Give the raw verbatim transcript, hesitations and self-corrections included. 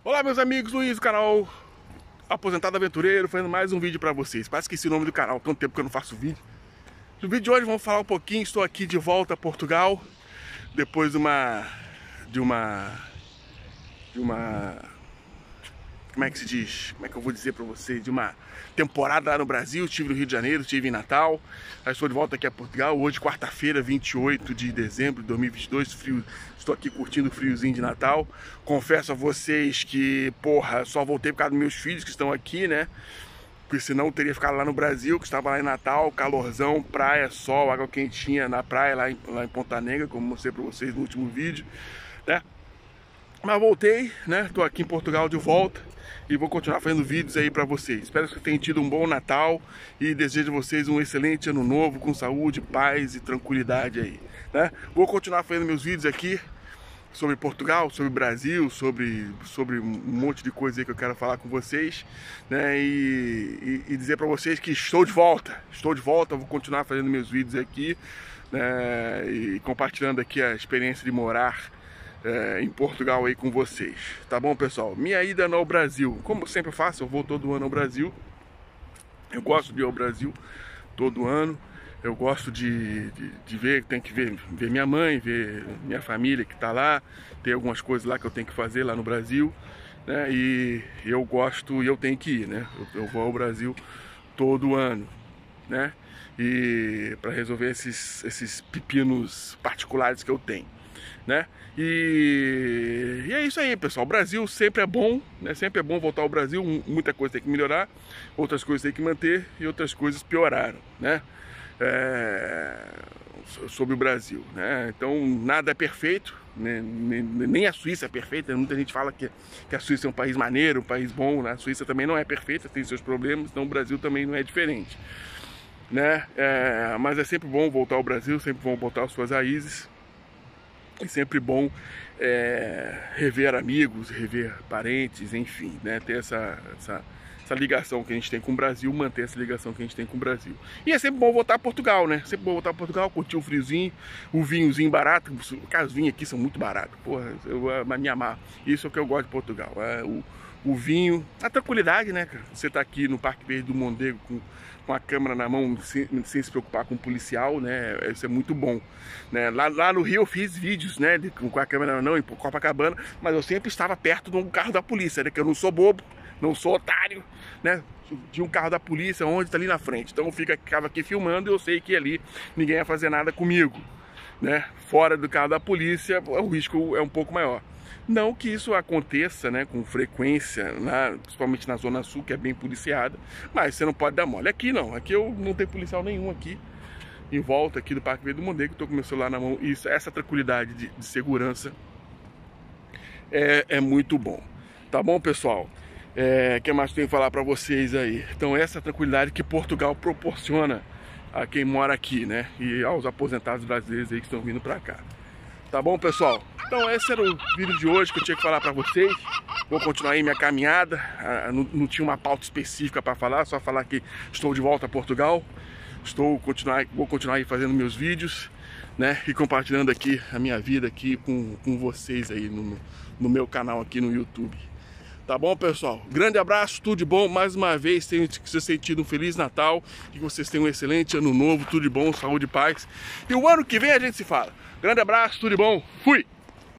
Olá meus amigos, Luiz do canal Aposentado Aventureiro, fazendo mais um vídeo pra vocês. Quase esqueci o nome do canal, tanto tempo que eu não faço vídeo. No vídeo de hoje vamos falar um pouquinho, estou aqui de volta a Portugal, depois de uma... de uma... de uma... como é que se diz? Como é que eu vou dizer pra vocês? De uma temporada lá no Brasil. Estive no Rio de Janeiro, estive em Natal. Aí estou de volta aqui a Portugal. Hoje, quarta-feira, vinte e oito de dezembro de dois mil e vinte e dois. Frio, estou aqui curtindo o friozinho de Natal. Confesso a vocês que, porra, só voltei por causa dos meus filhos que estão aqui, né? Porque senão eu teria ficado lá no Brasil, que estava lá em Natal, calorzão, praia, sol, água quentinha na praia, lá em, lá em Ponta Negra, como mostrei pra vocês no último vídeo, né? Mas voltei, né? Tô aqui em Portugal de volta e vou continuar fazendo vídeos aí pra vocês. Espero que tenham tido um bom Natal e desejo a vocês um excelente ano novo, com saúde, paz e tranquilidade aí, né? Vou continuar fazendo meus vídeos aqui sobre Portugal, sobre Brasil, sobre, sobre um monte de coisa aí que eu quero falar com vocês, né? E, e, e dizer pra vocês que estou de volta, estou de volta, vou continuar fazendo meus vídeos aqui, né? E compartilhando aqui a experiência de morar É, em Portugal aí com vocês, tá bom, pessoal? Minha ida no Brasil, como sempre eu faço, eu vou todo ano ao Brasil. Eu gosto de ir ao Brasil todo ano. Eu gosto de, de, de ver, tem que ver, ver minha mãe, ver minha família que tá lá. Tem algumas coisas lá que eu tenho que fazer lá no Brasil, né? E eu gosto e eu tenho que ir, né? Eu, eu vou ao Brasil todo ano, né? E para resolver esses, esses pepinos particulares que eu tenho, né? E... e é isso aí, pessoal. O Brasil sempre é bom, né? Sempre é bom voltar ao Brasil. Muita coisa tem que melhorar, outras coisas tem que manter e outras coisas pioraram, né? É... sobre o Brasil, né? Então nada é perfeito, né? Nem a Suíça é perfeita. Muita gente fala que, que a Suíça é um país maneiro, um país bom, né? A Suíça também não é perfeita, tem seus problemas, então o Brasil também não é diferente, né? É... mas é sempre bom voltar ao Brasil, sempre bom voltar às suas raízes. É sempre bom é, rever amigos, rever parentes, enfim, né? Ter essa, essa, essa ligação que a gente tem com o Brasil, manter essa ligação que a gente tem com o Brasil. E é sempre bom voltar a Portugal, né? Sempre bom voltar a Portugal, curtir o friozinho, o vinhozinho barato. Os vinhos aqui são muito baratos, porra, eu, eu me amarro. Isso é o que eu gosto de Portugal, é o, o vinho, a tranquilidade, né, cara? Você tá aqui no Parque Verde do Mondego com, com a câmera na mão, sem, sem se preocupar com o policial, né? Isso é muito bom, né? Lá, lá no Rio eu fiz vídeos, né, de, com a câmera não, em Copacabana, mas eu sempre estava perto de um carro da polícia, né? Que eu não sou bobo, não sou otário, né? De um carro da polícia onde está ali na frente. Então eu fico, ficava aqui filmando e eu sei que ali ninguém ia fazer nada comigo, né? Fora do carro da polícia, o risco é um pouco maior. Não que isso aconteça, né, com frequência, na, principalmente na Zona Sul, que é bem policiada, mas você não pode dar mole. Aqui não, aqui eu não tenho policial nenhum aqui, em volta aqui do Parque Verde do Mondego, estou com meu celular na mão. Isso, essa tranquilidade de, de segurança é, é muito bom. Tá bom, pessoal? É, o que mais tenho que falar para vocês aí? Então, essa tranquilidade que Portugal proporciona a quem mora aqui, né, e aos aposentados brasileiros aí que estão vindo para cá. Tá bom, pessoal? Então esse era o vídeo de hoje que eu tinha que falar pra vocês. Vou continuar aí minha caminhada. Não, não tinha uma pauta específica para falar, só falar que estou de volta a Portugal. Estou continuar, vou continuar aí fazendo meus vídeos, né? E compartilhando aqui a minha vida aqui com, com vocês aí no, no meu canal aqui no YouTube. Tá bom, pessoal? Grande abraço, tudo de bom. Mais uma vez, tenho que vocês tenham tido um Feliz Natal. Que vocês tenham um excelente ano novo, tudo de bom, saúde e paz. E o ano que vem a gente se fala. Grande abraço, tudo de bom. Fui!